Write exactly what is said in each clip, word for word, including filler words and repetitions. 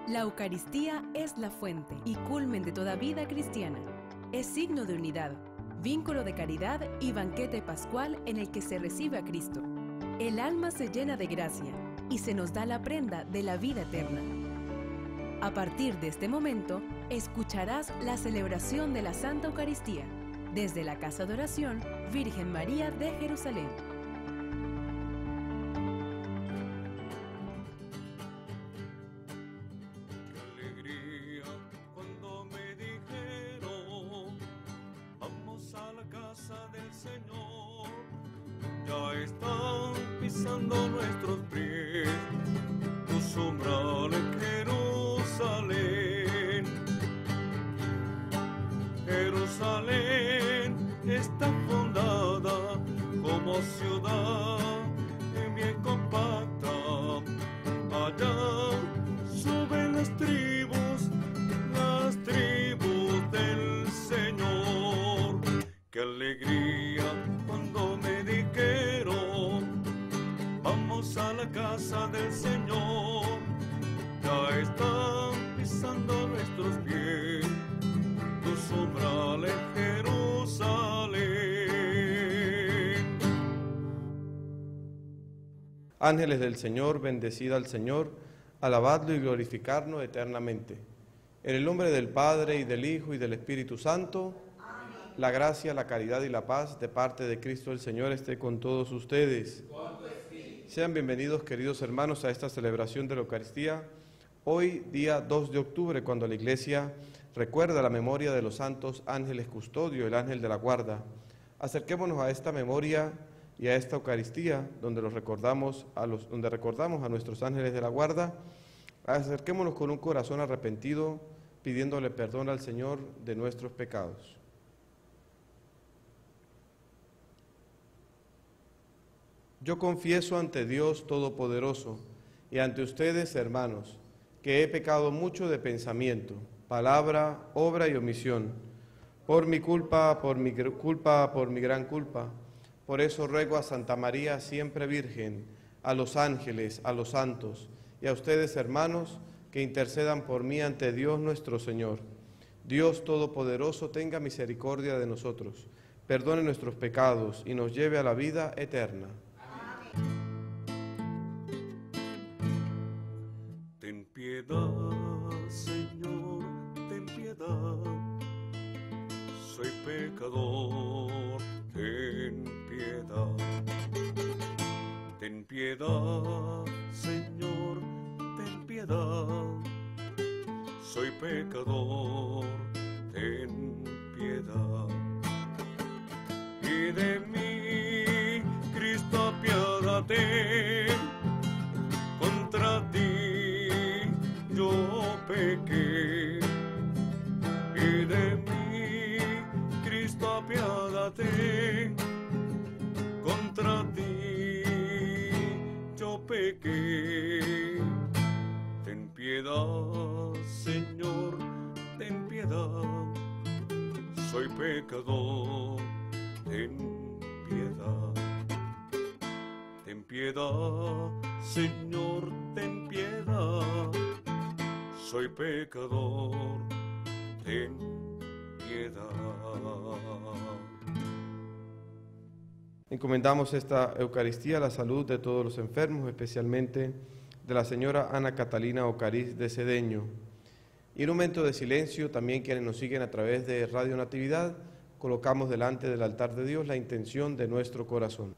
La Eucaristía es la fuente y culmen de toda vida cristiana. Es signo de unidad, vínculo de caridad y banquete pascual en el que se recibe a Cristo. El alma se llena de gracia y se nos da la prenda de la vida eterna. A partir de este momento, escucharás la celebración de la Santa Eucaristía desde la Casa de Oración Virgen María de Jerusalén. Qué alegría cuando me dijeron, vamos a la casa del Señor. Ya están pisando nuestros pies, tus umbrales en Jerusalén. Jerusalén está fundada como ciudad bien compacta. Allá suben las tribus, las tribus del Señor. Qué alegría cuando me dijeron, vamos a la casa del Señor. Ya están pisando nuestros pies, tus umbrales en Jerusalén. Ángeles del Señor, bendecid al Señor, alabadlo y glorificadlo eternamente. En el nombre del Padre, y del Hijo, y del Espíritu Santo, amén. La gracia, la caridad y la paz de parte de Cristo el Señor esté con todos ustedes. Sean bienvenidos, queridos hermanos, a esta celebración de la Eucaristía. Hoy, día dos de octubre, cuando la Iglesia recuerda la memoria de los santos ángeles custodio, el ángel de la guarda. Acerquémonos a esta memoria y a esta Eucaristía, donde los recordamos a los, donde recordamos a nuestros ángeles de la guarda. Acerquémonos con un corazón arrepentido, pidiéndole perdón al Señor de nuestros pecados. Yo confieso ante Dios Todopoderoso y ante ustedes, hermanos, que he pecado mucho de pensamiento, palabra, obra y omisión, por mi culpa, por mi culpa, por mi gran culpa. Por eso ruego a Santa María, siempre Virgen, a los ángeles, a los santos, y a ustedes, hermanos, que intercedan por mí ante Dios nuestro Señor. Dios Todopoderoso tenga misericordia de nosotros, perdone nuestros pecados y nos lleve a la vida eterna. Ten piedad, Señor, ten piedad. Soy pecador, ten piedad. Ten piedad, Señor, ten piedad. Soy pecador, ten piedad. Y de mí, Cristo, apiádate. Contra ti yo pequé, y de mí, Cristo, apiádate. Contra ti yo pequé. Ten piedad, Señor, ten piedad. Soy pecador, ten piedad. Ten piedad, Señor, ten piedad. Soy pecador, ten piedad. Encomendamos esta Eucaristía a la salud de todos los enfermos, especialmente de la señora Ana Catalina Ocariz de Cedeño. Y en un momento de silencio, también quienes nos siguen a través de Radio Natividad, colocamos delante del altar de Dios la intención de nuestro corazón.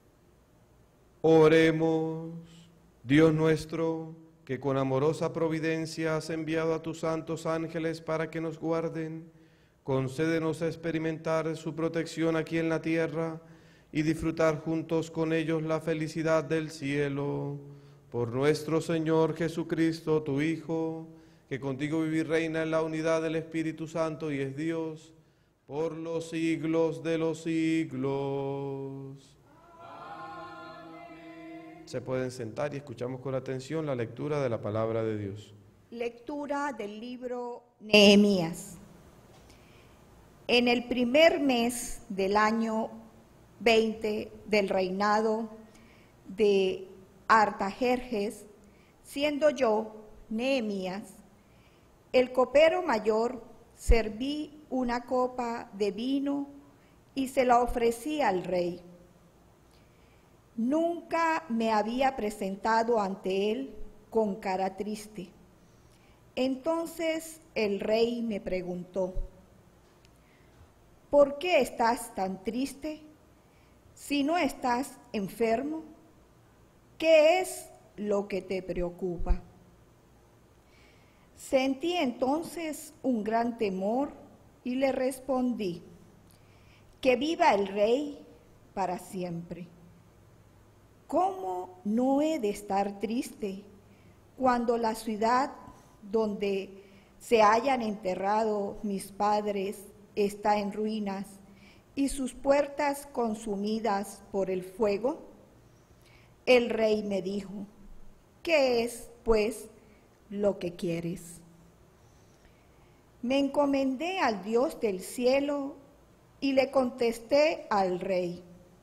Oremos. Dios nuestro, que con amorosa providencia has enviado a tus santos ángeles para que nos guarden, concédenos experimentar su protección aquí en la tierra y disfrutar juntos con ellos la felicidad del cielo. Por nuestro Señor Jesucristo, tu Hijo, que contigo vive y reina en la unidad del Espíritu Santo y es Dios, por los siglos de los siglos. Se pueden sentar y escuchamos con atención la lectura de la palabra de Dios. Lectura del libro Nehemías. En el primer mes del año veinte del reinado de Artajerjes, siendo yo Nehemías, el copero mayor, serví una copa de vino y se la ofrecí al rey. Nunca me había presentado ante él con cara triste. Entonces el rey me preguntó: ¿por qué estás tan triste? Si no estás enfermo, ¿qué es lo que te preocupa? Sentí entonces un gran temor y le respondí: que viva el rey para siempre. ¿Cómo no he de estar triste cuando la ciudad donde se hayan enterrado mis padres está en ruinas y sus puertas consumidas por el fuego? El rey me dijo: ¿qué es, pues, lo que quieres? Me encomendé al Dios del cielo y le contesté al rey: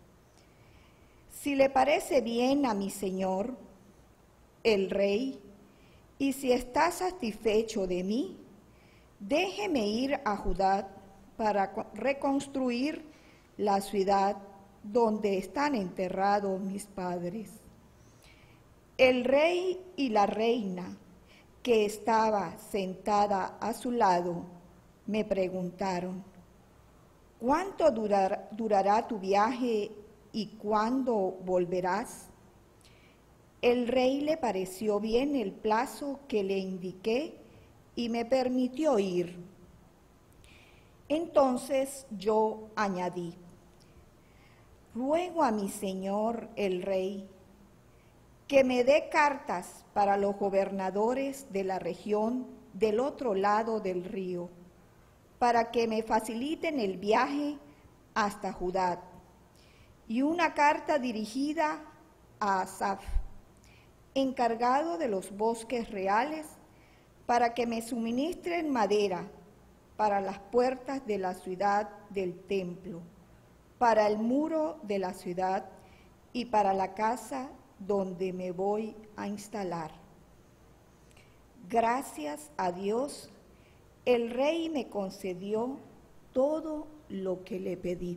si le parece bien a mi señor, el rey, y si está satisfecho de mí, déjeme ir a Judá para reconstruir la ciudad donde están enterrados mis padres. El rey y la reina, que estaba sentada a su lado, me preguntaron: ¿cuánto durar, durará tu viaje y cuándo volverás? El rey le pareció bien el plazo que le indiqué y me permitió ir. Entonces yo añadí: ruego a mi señor el rey que me dé cartas para los gobernadores de la región del otro lado del río, para que me faciliten el viaje hasta Judá, y una carta dirigida a Asaf, encargado de los bosques reales, para que me suministren madera para las puertas de la ciudad del templo, para el muro de la ciudad y para la casa donde me voy a instalar. Gracias a Dios, el rey me concedió todo lo que le pedí.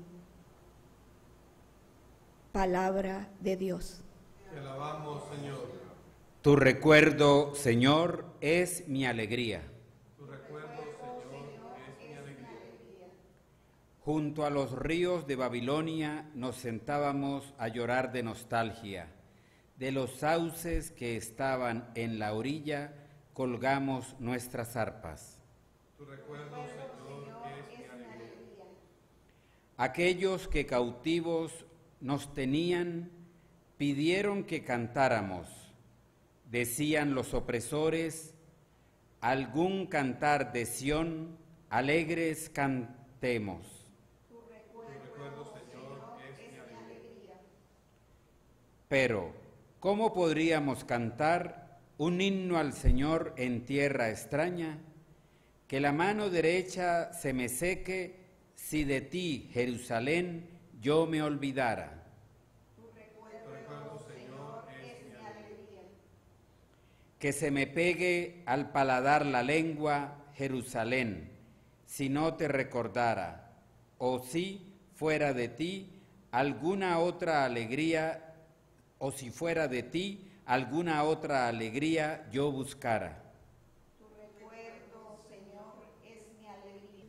Palabra de Dios. Te alabamos, Señor. Tu recuerdo, Señor, es mi alegría. Tu recuerdo, Señor, es mi alegría. Junto a los ríos de Babilonia nos sentábamos a llorar de nostalgia. De los sauces que estaban en la orilla colgamos nuestras arpas. Tu recuerdo, Señor, es mi alegría. Aquellos que cautivos nos tenían pidieron que cantáramos. Decían los opresores: algún cantar de Sión, alegres cantemos. Tu recuerdo, Señor, es mi alegría. Pero, ¿cómo podríamos cantar un himno al Señor en tierra extraña? Que la mano derecha se me seque si de ti, Jerusalén, yo me olvidara. Que se me pegue al paladar la lengua, Jerusalén, si no te recordara, o si fuera de ti alguna otra alegría, o si fuera de ti alguna otra alegría yo buscara. Tu recuerdo, Señor, es mi alegría.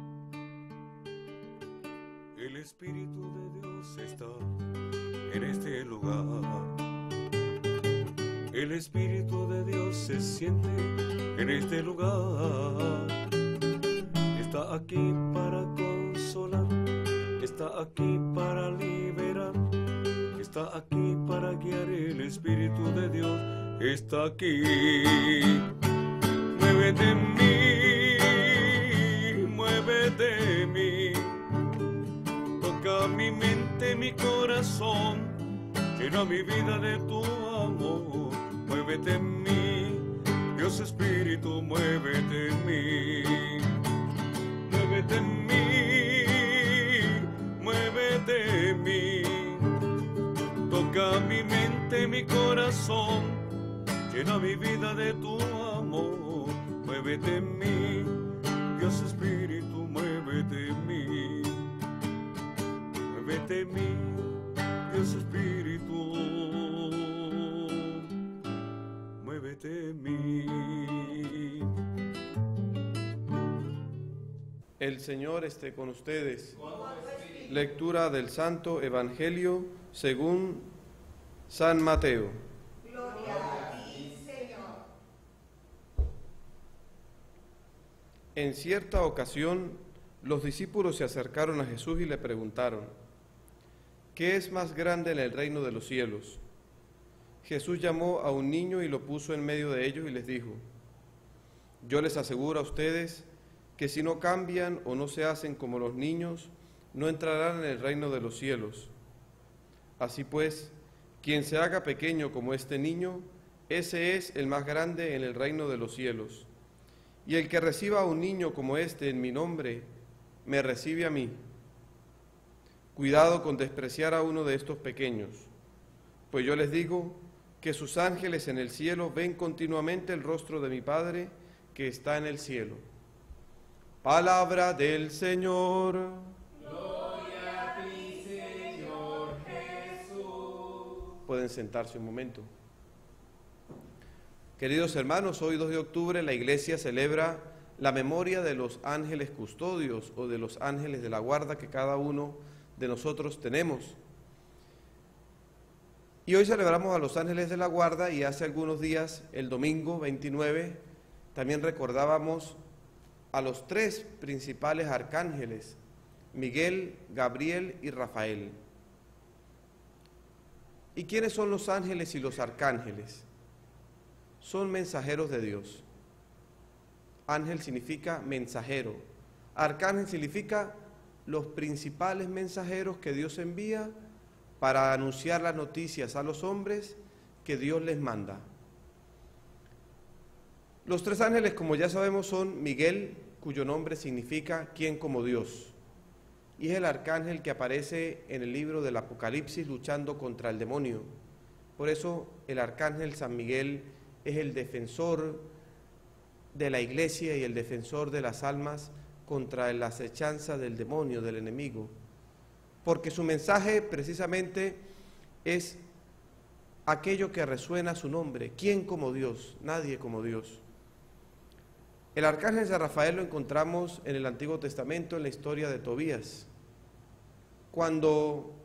El Espíritu de Dios está en este lugar. El Espíritu de Dios se siente en este lugar. Está aquí para consolar, está aquí para liberar, está aquí para guiar. El Espíritu de Dios está aquí. Muévete en mí, muévete en mí. Toca mi mente, mi corazón, llena mi vida de tu amor. Muévete en mí, Dios Espíritu, muévete en mí. Muévete en mí, muévete en mí. Toca mi mente, mi corazón, llena mi vida de tu amor. Muévete en mí, Dios Espíritu, muévete en mí. Muévete en mí, Dios Espíritu, muévete en mí. El Señor esté con ustedes. Lectura del Santo Evangelio según San Mateo. Gloria a ti, Señor. En cierta ocasión, los discípulos se acercaron a Jesús y le preguntaron: ¿qué es más grande en el reino de los cielos? Jesús llamó a un niño y lo puso en medio de ellos y les dijo: yo les aseguro a ustedes que si no cambian o no se hacen como los niños, no entrarán en el reino de los cielos. Así pues, quien se haga pequeño como este niño, ese es el más grande en el reino de los cielos. Y el que reciba a un niño como este en mi nombre, me recibe a mí. Cuidado con despreciar a uno de estos pequeños, pues yo les digo que sus ángeles en el cielo ven continuamente el rostro de mi Padre que está en el cielo. Palabra del Señor. Gloria a ti, Señor Jesús. Pueden sentarse un momento. Queridos hermanos, hoy dos de octubre la Iglesia celebra la memoria de los ángeles custodios o de los ángeles de la guarda que cada uno de nosotros tenemos. Y hoy celebramos a los ángeles de la guarda, y hace algunos días, el domingo veintinueve, también recordábamos a los tres principales arcángeles, Miguel, Gabriel y Rafael. ¿Y quiénes son los ángeles y los arcángeles? Son mensajeros de Dios. Ángel significa mensajero. Arcángel significa los principales mensajeros que Dios envía para anunciar las noticias a los hombres que Dios les manda. Los tres ángeles, como ya sabemos, son Miguel, cuyo nombre significa ¿quién como Dios? Y es el arcángel que aparece en el libro del Apocalipsis luchando contra el demonio. Por eso el arcángel San Miguel es el defensor de la Iglesia y el defensor de las almas contra la acechanza del demonio, del enemigo. Porque su mensaje precisamente es aquello que resuena su nombre: ¿quién como Dios? Nadie como Dios. El arcángel San Rafael lo encontramos en el Antiguo Testamento, en la historia de Tobías. Cuando,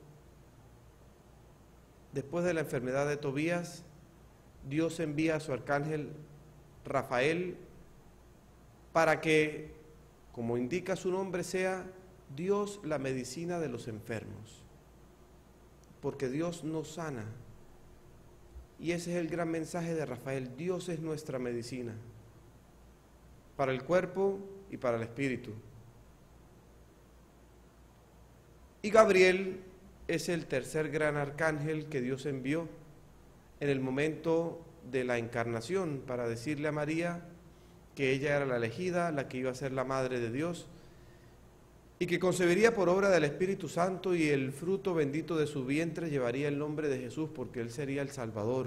después de la enfermedad de Tobías, Dios envía a su arcángel Rafael para que, como indica su nombre, sea Dios la medicina de los enfermos. Porque Dios nos sana. Y ese es el gran mensaje de Rafael: Dios es nuestra medicina, para el cuerpo y para el espíritu. Y Gabriel es el tercer gran arcángel que Dios envió en el momento de la encarnación para decirle a María que ella era la elegida, la que iba a ser la madre de Dios, y que concebiría por obra del Espíritu Santo, y el fruto bendito de su vientre llevaría el nombre de Jesús, porque Él sería el Salvador.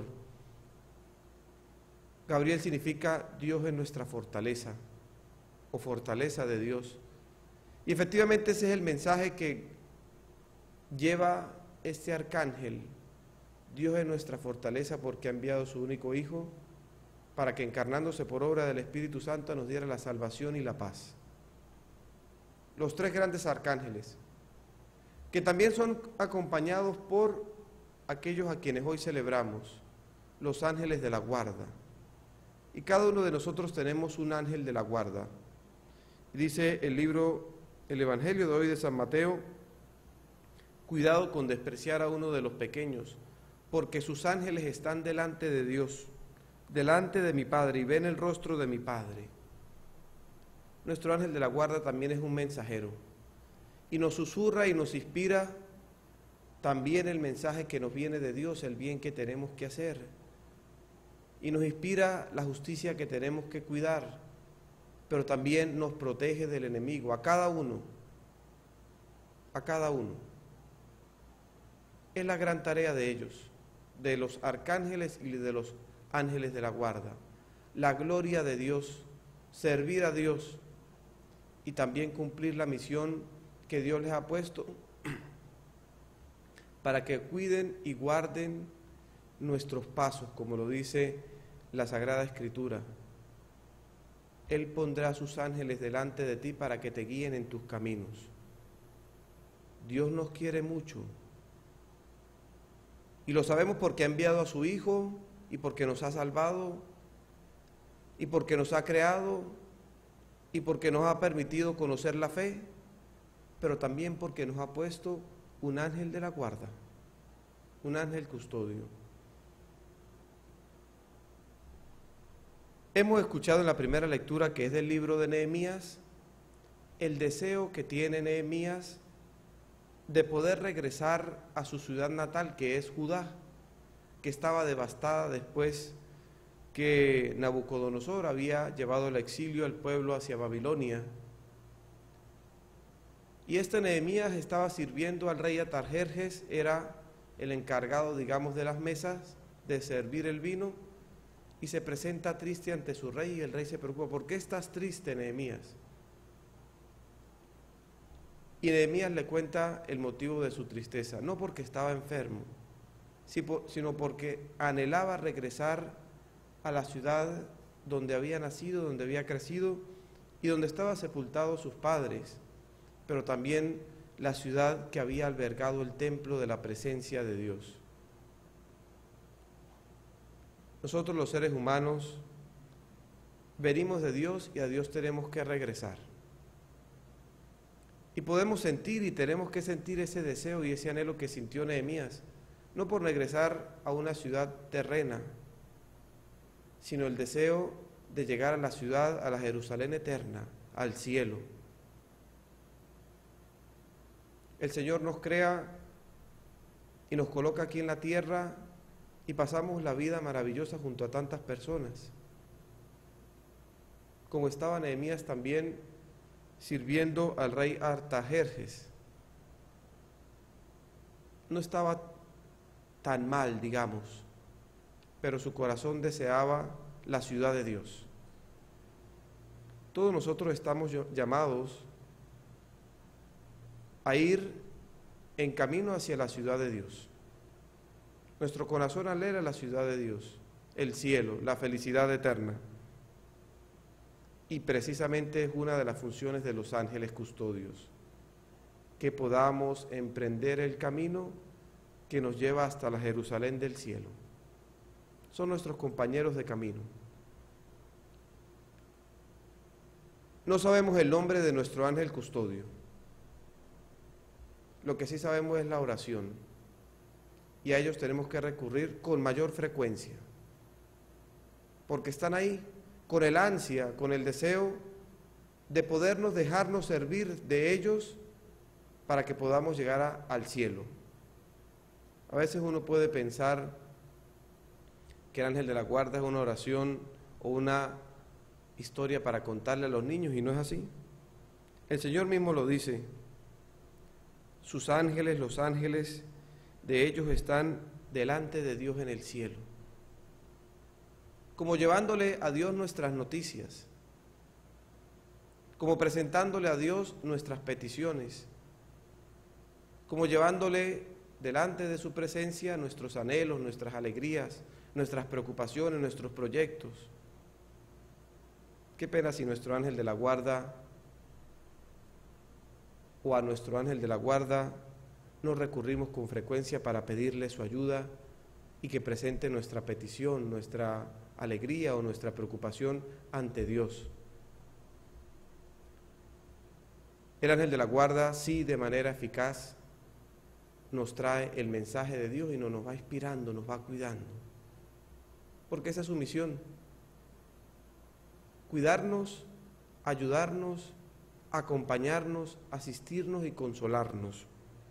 Gabriel significa Dios es nuestra fortaleza, o fortaleza de Dios. Y efectivamente ese es el mensaje que lleva este arcángel: Dios es nuestra fortaleza porque ha enviado a su único Hijo para que, encarnándose por obra del Espíritu Santo, nos diera la salvación y la paz. Los tres grandes arcángeles, que también son acompañados por aquellos a quienes hoy celebramos, los ángeles de la guarda. Y cada uno de nosotros tenemos un ángel de la guarda. Dice el libro, el Evangelio de hoy de San Mateo: cuidado con despreciar a uno de los pequeños, porque sus ángeles están delante de Dios, delante de mi Padre, y ven el rostro de mi Padre. Nuestro ángel de la guarda también es un mensajero, y nos susurra y nos inspira también el mensaje que nos viene de Dios, el bien que tenemos que hacer, y nos inspira la justicia que tenemos que cuidar, pero también nos protege del enemigo, a cada uno, a cada uno. Es la gran tarea de ellos, de los arcángeles y de los ángeles de la guarda, la gloria de Dios, servir a Dios y también cumplir la misión que Dios les ha puesto para que cuiden y guarden nuestros pasos, como lo dice la Sagrada Escritura. Él pondrá sus ángeles delante de ti para que te guíen en tus caminos. Dios nos quiere mucho y lo sabemos porque ha enviado a su Hijo y porque nos ha salvado y porque nos ha creado y porque nos ha permitido conocer la fe, pero también porque nos ha puesto un ángel de la guarda, un ángel custodio. Hemos escuchado en la primera lectura, que es del libro de Nehemías, el deseo que tiene Nehemías de poder regresar a su ciudad natal, que es Judá, que estaba devastada después que Nabucodonosor había llevado el exilio al pueblo hacia Babilonia. Y este Nehemías estaba sirviendo al rey Artajerjes, era el encargado, digamos, de las mesas, de servir el vino, y se presenta triste ante su rey, y el rey se preocupa: ¿por qué estás triste, Nehemías? Y Nehemías le cuenta el motivo de su tristeza, no porque estaba enfermo, sino porque anhelaba regresar a la ciudad donde había nacido, donde había crecido y donde estaban sepultados sus padres, pero también la ciudad que había albergado el templo de la presencia de Dios. Nosotros los seres humanos venimos de Dios y a Dios tenemos que regresar. Y podemos sentir y tenemos que sentir ese deseo y ese anhelo que sintió Nehemías, no por regresar a una ciudad terrena, sino el deseo de llegar a la ciudad, a la Jerusalén eterna, al cielo. El Señor nos crea y nos coloca aquí en la tierra y pasamos la vida maravillosa junto a tantas personas. Como estaba Nehemías también sirviendo al rey Artajerjes. No estaba tan mal, digamos, pero su corazón deseaba la ciudad de Dios. Todos nosotros estamos llamados a ir en camino hacia la ciudad de Dios. Nuestro corazón anhela la ciudad de Dios, el cielo, la felicidad eterna. Y precisamente es una de las funciones de los ángeles custodios, que podamos emprender el camino que nos lleva hasta la Jerusalén del cielo. Son nuestros compañeros de camino. No sabemos el nombre de nuestro ángel custodio. Lo que sí sabemos es la oración, y a ellos tenemos que recurrir con mayor frecuencia, porque están ahí con el ansia, con el deseo de podernos dejarnos servir de ellos para que podamos llegar a, al cielo. A veces uno puede pensar que el ángel de la guarda es una oración o una historia para contarle a los niños, y no es así. El Señor mismo lo dice: sus ángeles, los ángeles de ellos están delante de Dios en el cielo, como llevándole a Dios nuestras noticias, como presentándole a Dios nuestras peticiones, como llevándole delante de su presencia nuestros anhelos, nuestras alegrías, nuestras preocupaciones, nuestros proyectos. Qué pena si nuestro ángel de la guarda o a nuestro ángel de la guarda no recurrimos con frecuencia para pedirle su ayuda y que presente nuestra petición, nuestra alegría o nuestra preocupación ante Dios. El ángel de la guarda sí, de manera eficaz nos trae el mensaje de Dios y nos, nos va inspirando, nos va cuidando, porque esa es su misión: cuidarnos, ayudarnos, acompañarnos, asistirnos y consolarnos.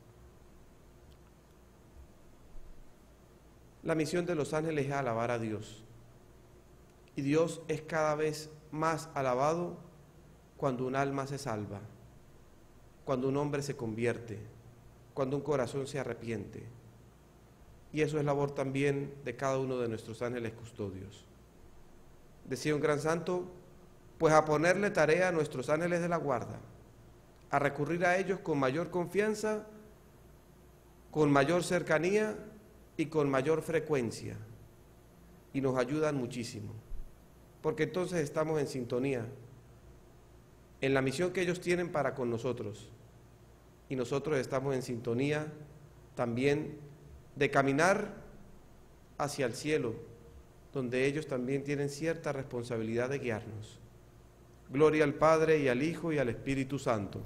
La misión de los ángeles es alabar a Dios, y Dios es cada vez más alabado cuando un alma se salva, cuando un hombre se convierte, cuando un corazón se arrepiente. y eso es labor también de cada uno de nuestros ángeles custodios. Decía un gran santo, pues a ponerle tarea a nuestros ángeles de la guarda, a recurrir a ellos con mayor confianza, con mayor cercanía y con mayor frecuencia, y nos ayudan muchísimo, porque entonces estamos en sintonía en la misión que ellos tienen para con nosotros, y nosotros estamos en sintonía también de caminar hacia el cielo, donde ellos también tienen cierta responsabilidad de guiarnos. Gloria al Padre, y al Hijo, y al Espíritu Santo.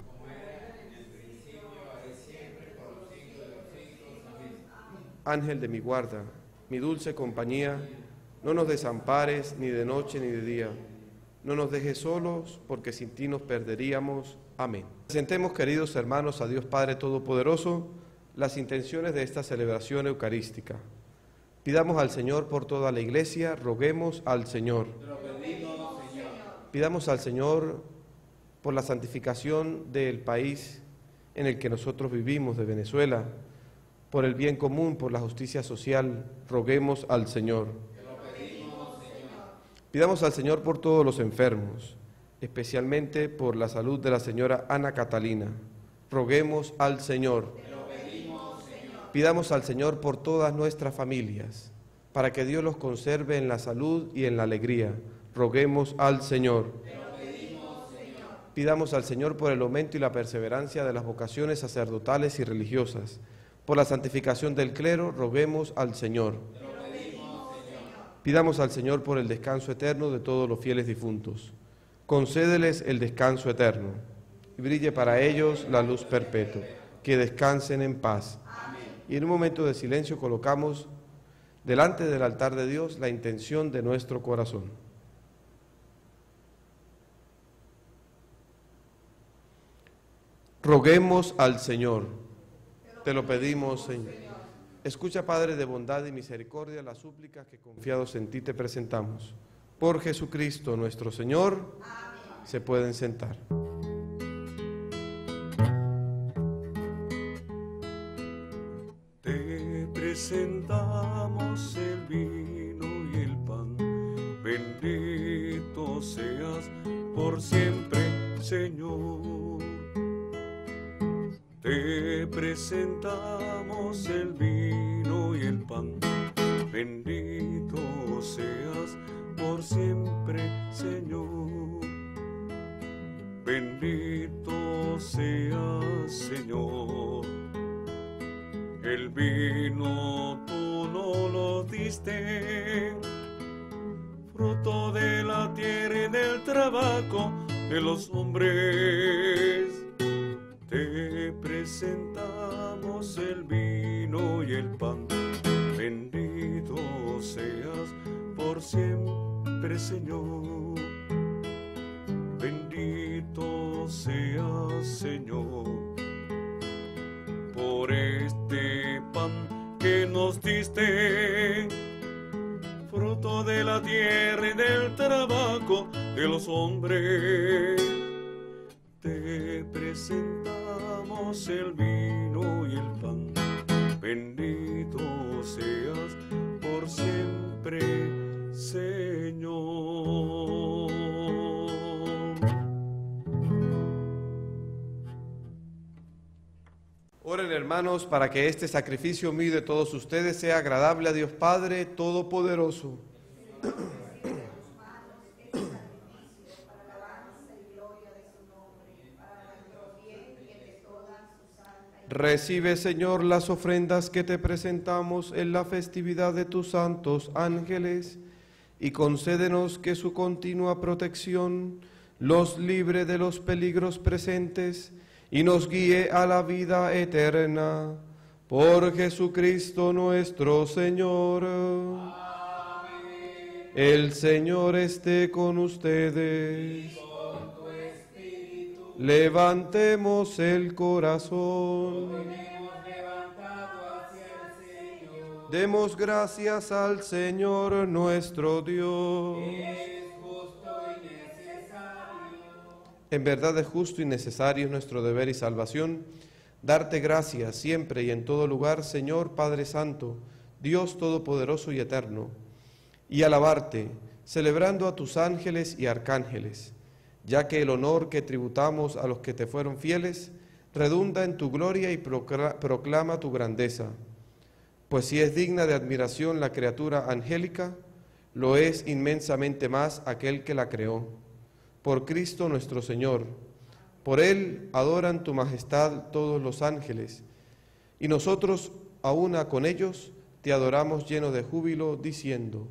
Ángel de mi guarda, mi dulce compañía, no nos desampares ni de noche ni de día. No nos dejes solos, porque sin ti nos perderíamos. Amén. Presentemos, queridos hermanos, a Dios Padre Todopoderoso, las intenciones de esta celebración eucarística. Pidamos al Señor por toda la Iglesia, roguemos al Señor. Pidamos al Señor por la santificación del país en el que nosotros vivimos, de Venezuela, por el bien común, por la justicia social, roguemos al Señor. Pidamos al Señor por todos los enfermos, especialmente por la salud de la señora Ana Catalina. Roguemos al Señor. Pidamos al Señor por todas nuestras familias, para que Dios los conserve en la salud y en la alegría. Roguemos al Señor. Pidamos al Señor por el aumento y la perseverancia de las vocaciones sacerdotales y religiosas. Por la santificación del clero, roguemos al Señor. Pidamos al Señor por el descanso eterno de todos los fieles difuntos. Concédeles el descanso eterno, y brille para ellos la luz perpetua. Que descansen en paz. Y en un momento de silencio colocamos delante del altar de Dios la intención de nuestro corazón. Roguemos al Señor. Te lo pedimos, Señor. Escucha, Padre de bondad y misericordia, las súplicas que confiados en ti te presentamos. Por Jesucristo nuestro Señor. Amén. Se pueden sentar. Te presentamos el vino y el pan. Bendito seas por siempre, Señor. Te presentamos el vino y el pan. Bendito seas por siempre, Señor. Bendito seas, Señor. El vino tú no lo diste, fruto de la tierra y del trabajo de los hombres. Te presentamos el vino y el pan. Bendito seas por siempre, Señor. Bendito seas, Señor, por este pan que nos diste, fruto de la tierra y del trabajo de los hombres. Te presentamos el vino y el pan. Bendito seas por siempre, Señor. Oren, hermanos, para que este sacrificio mío de todos ustedes sea agradable a Dios Padre Todopoderoso. Recibe, Señor, las ofrendas que te presentamos en la festividad de tus santos ángeles, y concédenos que su continua protección los libre de los peligros presentes y nos guíe a la vida eterna. Por Jesucristo nuestro Señor. Amén. El Señor esté con ustedes. Levantemos el corazón. Demos gracias al Señor nuestro Dios. Es justo y necesario. En verdad es justo y necesario nuestro deber y salvación, darte gracias siempre y en todo lugar, Señor Padre Santo, Dios Todopoderoso y Eterno, y alabarte, celebrando a tus ángeles y arcángeles, ya que el honor que tributamos a los que te fueron fieles redunda en tu gloria y proclama tu grandeza. Pues si es digna de admiración la criatura angélica, lo es inmensamente más aquel que la creó. Por Cristo nuestro Señor, por Él adoran tu majestad todos los ángeles, y nosotros, a una con ellos, te adoramos lleno de júbilo, diciendo: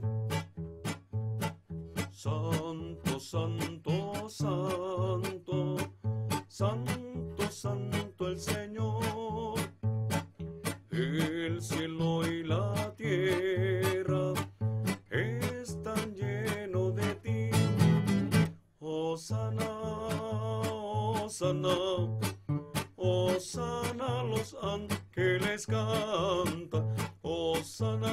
Santo, santo, santo, santo, santo el Señor. El cielo y la tierra están llenos de ti. Hosana, Hosana, Hosana, los ángeles cantan. Hosana,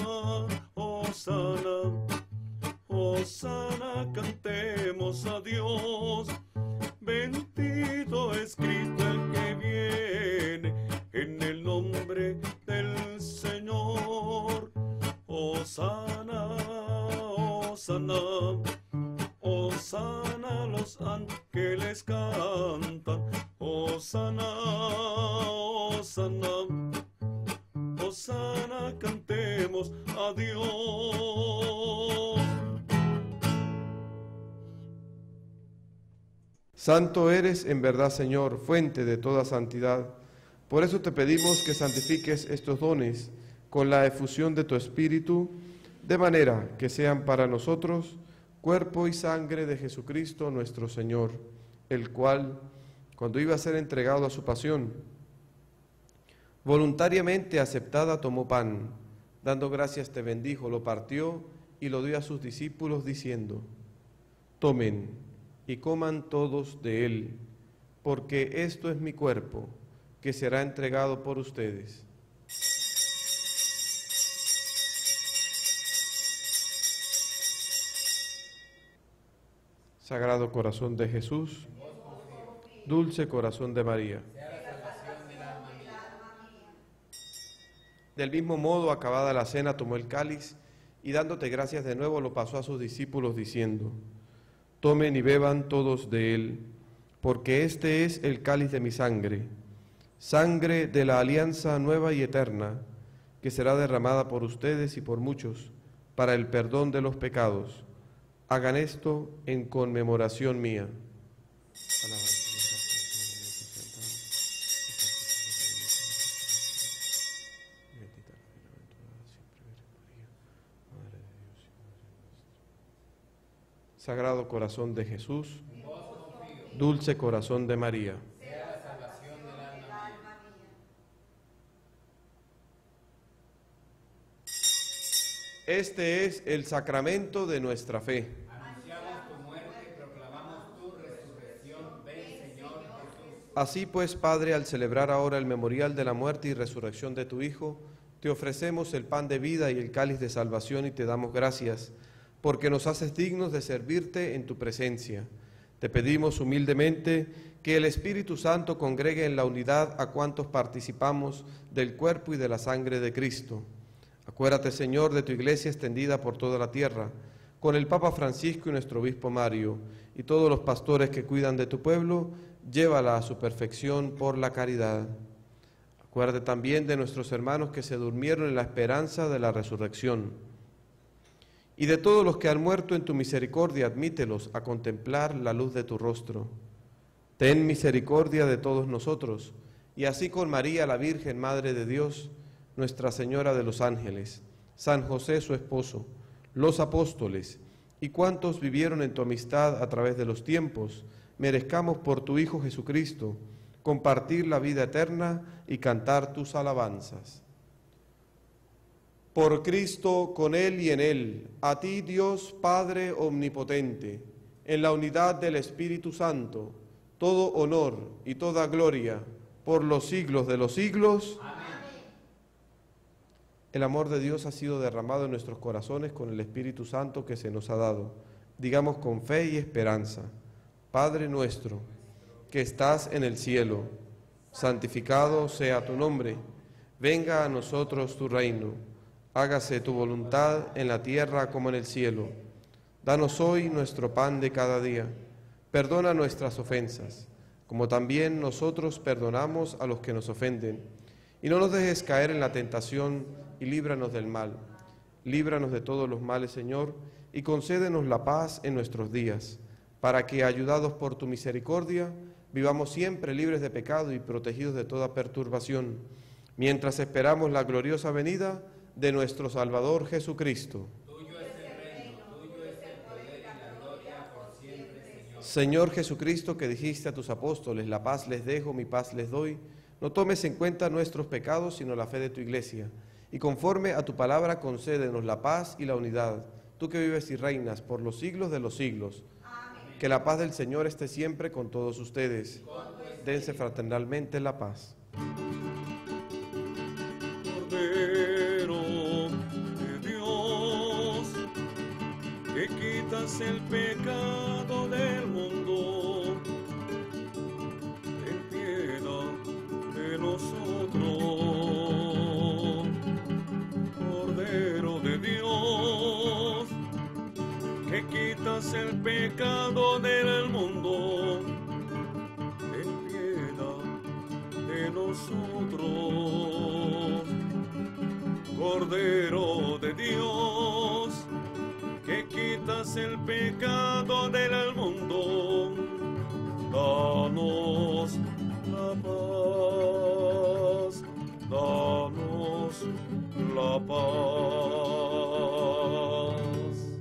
Hosana, Hosana, cantemos a Dios. Bendito es Cristo el que viene en el nombre del Señor. Hosana, Hosana, Hosana, los ángeles cantan. Hosana, Hosana, Hosana, cantemos a Dios. Santo eres en verdad, Señor, fuente de toda santidad. Por eso te pedimos que santifiques estos dones con la efusión de tu Espíritu, de manera que sean para nosotros cuerpo y sangre de Jesucristo nuestro Señor, el cual, cuando iba a ser entregado a su pasión, voluntariamente aceptada tomó pan, dando gracias te bendijo, lo partió y lo dio a sus discípulos, diciendo: tomen y coman todos de él, porque esto es mi cuerpo, que será entregado por ustedes. Sagrado corazón de Jesús, dulce corazón de María. Del mismo modo, acabada la cena, tomó el cáliz y dándote gracias de nuevo lo pasó a sus discípulos diciendo: tomen y beban todos de él, porque este es el cáliz de mi sangre, sangre de la alianza nueva y eterna, que será derramada por ustedes y por muchos para el perdón de los pecados. Hagan esto en conmemoración mía. Sagrado corazón de Jesús, dulce corazón de María. Este es el sacramento de nuestra fe. Anunciamos tu muerte y proclamamos tu resurrección. Ven, Señor Jesús. Así pues, Padre, al celebrar ahora el memorial de la muerte y resurrección de tu Hijo, te ofrecemos el pan de vida y el cáliz de salvación y te damos gracias, porque nos haces dignos de servirte en tu presencia. Te pedimos humildemente que el Espíritu Santo congregue en la unidad a cuantos participamos del cuerpo y de la sangre de Cristo. Acuérdate, Señor, de tu iglesia extendida por toda la tierra, con el Papa Francisco y nuestro obispo Mario, y todos los pastores que cuidan de tu pueblo, llévala a su perfección por la caridad. Acuérdate también de nuestros hermanos que se durmieron en la esperanza de la resurrección. Y de todos los que han muerto en tu misericordia, admítelos a contemplar la luz de tu rostro. Ten misericordia de todos nosotros, y así con María, la Virgen Madre de Dios, Nuestra Señora de los Ángeles, San José su esposo, los apóstoles, y cuantos vivieron en tu amistad a través de los tiempos, merezcamos por tu Hijo Jesucristo compartir la vida eterna y cantar tus alabanzas. Por Cristo, con Él y en Él, a ti Dios Padre Omnipotente, en la unidad del Espíritu Santo, todo honor y toda gloria por los siglos de los siglos. Amén. El amor de Dios ha sido derramado en nuestros corazones con el Espíritu Santo que se nos ha dado. Digamos con fe y esperanza: Padre nuestro, que estás en el cielo, santificado sea tu nombre. Venga a nosotros tu reino. Hágase tu voluntad en la tierra como en el cielo. Danos hoy nuestro pan de cada día. Perdona nuestras ofensas, como también nosotros perdonamos a los que nos ofenden. Y no nos dejes caer en la tentación y líbranos del mal. Líbranos de todos los males, Señor, y concédenos la paz en nuestros días, para que, ayudados por tu misericordia, vivamos siempre libres de pecado y protegidos de toda perturbación, mientras esperamos la gloriosa venida de nuestro Salvador Jesucristo. Tuyo es el reino, tuyo es el poder y la gloria por siempre, Señor. Señor Jesucristo, que dijiste a tus apóstoles, la paz les dejo, mi paz les doy, no tomes en cuenta nuestros pecados, sino la fe de tu Iglesia, y conforme a tu palabra concédenos la paz y la unidad, tú que vives y reinas por los siglos de los siglos. Amén. Que la paz del Señor esté siempre con todos ustedes. Dense fraternalmente la paz. Cordero de Dios, que quitas el pecado del mundo, ten piedad de nosotros. Cordero de Dios, que quitas el pecado del mundo, ten piedad de nosotros. Cordero de Dios, que quitas el pecado del mundo, danos la paz, danos la paz.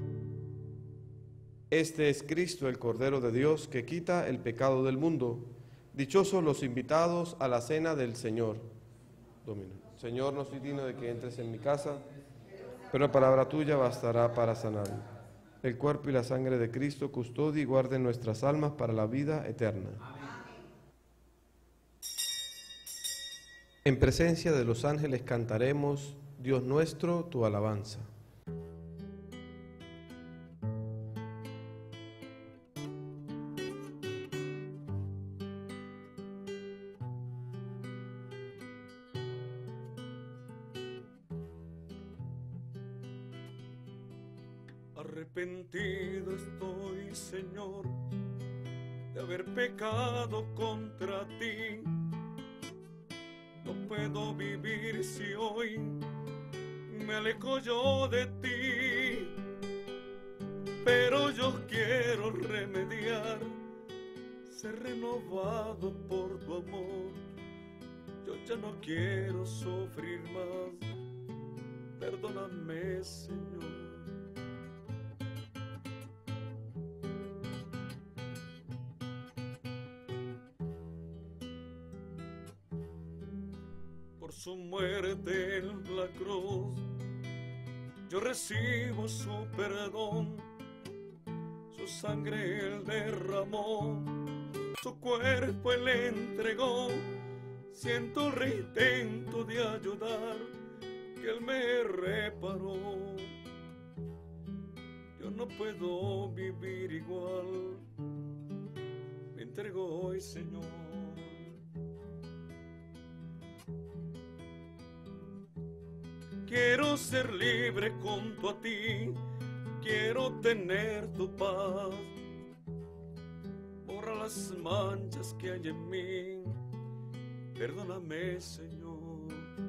Este es Cristo, el Cordero de Dios, que quita el pecado del mundo. Dichosos los invitados a la cena del Señor. Domina. Señor, no soy digno de que entres en mi casa, pero la palabra tuya bastará para sanarme. El cuerpo y la sangre de Cristo custodie y guarden nuestras almas para la vida eterna. Amén. En presencia de los ángeles cantaremos, Dios nuestro, tu alabanza. Arrepentido estoy, Señor, de haber pecado contra ti. No puedo vivir si hoy me alejo yo de ti, pero yo quiero remediar, ser renovado por tu amor. Yo ya no quiero sufrir más, perdóname, Señor. Por su muerte en la cruz, yo recibo su perdón. Su sangre él derramó, su cuerpo él entregó. Siento el reintento de ayudar, que él me reparó. Yo no puedo vivir igual, me entrego hoy, Señor. Quiero ser libre junto a ti, quiero tener tu paz. Borra las manchas que hay en mí, perdóname, Señor.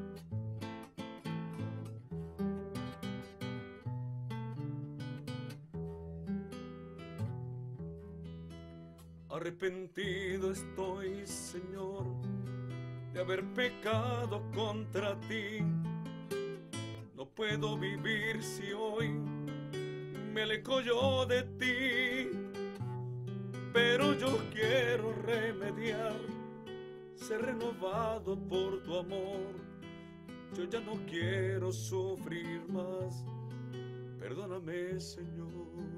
Arrepentido estoy, Señor, de haber pecado contra ti. No puedo vivir si hoy me alejo yo de ti, pero yo quiero remediar, ser renovado por tu amor. Yo ya no quiero sufrir más, perdóname, Señor.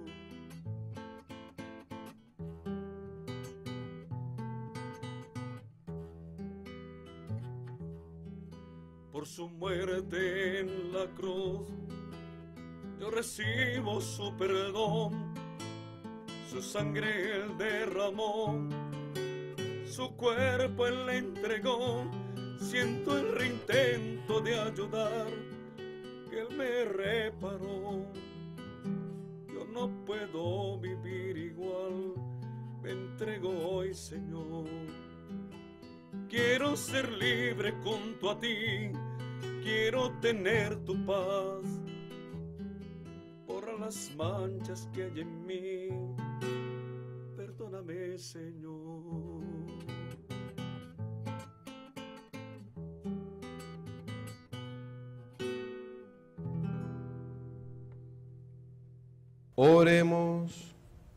Por su muerte en la cruz, yo recibo su perdón. Su sangre él derramó, su cuerpo él le entregó. Siento el reintento de ayudar, que Él me reparó. Yo no puedo vivir igual, me entrego hoy, Señor. Quiero ser libre junto a ti, quiero tener tu paz. Borra las manchas que hay en mí, perdóname, Señor. Oremos.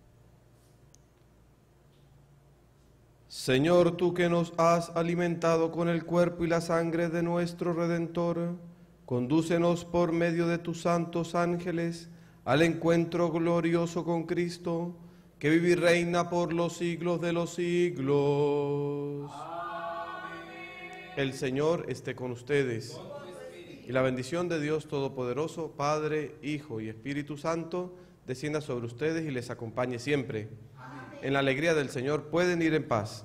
Señor, tú que nos has alimentado con el cuerpo y la sangre de nuestro Redentor, condúcenos por medio de tus santos ángeles al encuentro glorioso con Cristo, que vive y reina por los siglos de los siglos. Amén. El Señor esté con ustedes. Y la bendición de Dios Todopoderoso, Padre, Hijo y Espíritu Santo, descienda sobre ustedes y les acompañe siempre. Amén. En la alegría del Señor pueden ir en paz.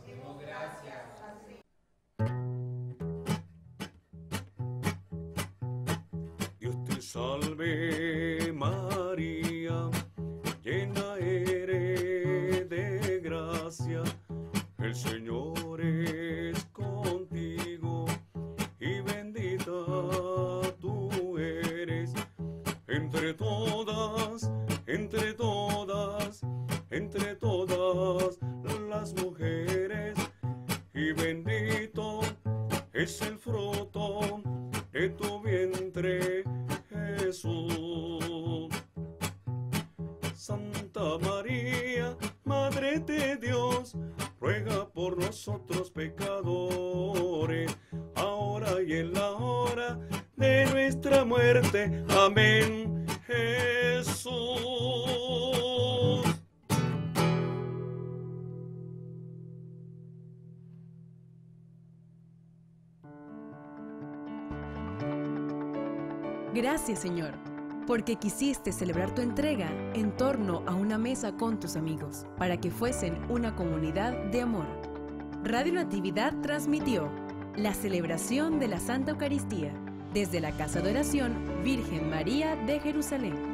Dios te salve María, llena eres de gracia, el Señor es contigo y bendita tú eres entre todas, entre todas, entre todas las mujeres, y bendito es el fruto de tu vientre, Jesús. Santa María, Madre de Dios, ruega por nosotros pecadores, ahora y en la hora de nuestra muerte. Amén, Jesús. Gracias, Señor, porque quisiste celebrar tu entrega en torno a una mesa con tus amigos, para que fuesen una comunidad de amor. Radio Natividad transmitió la celebración de la Santa Eucaristía desde la Casa de Oración Virgen María de Jerusalén.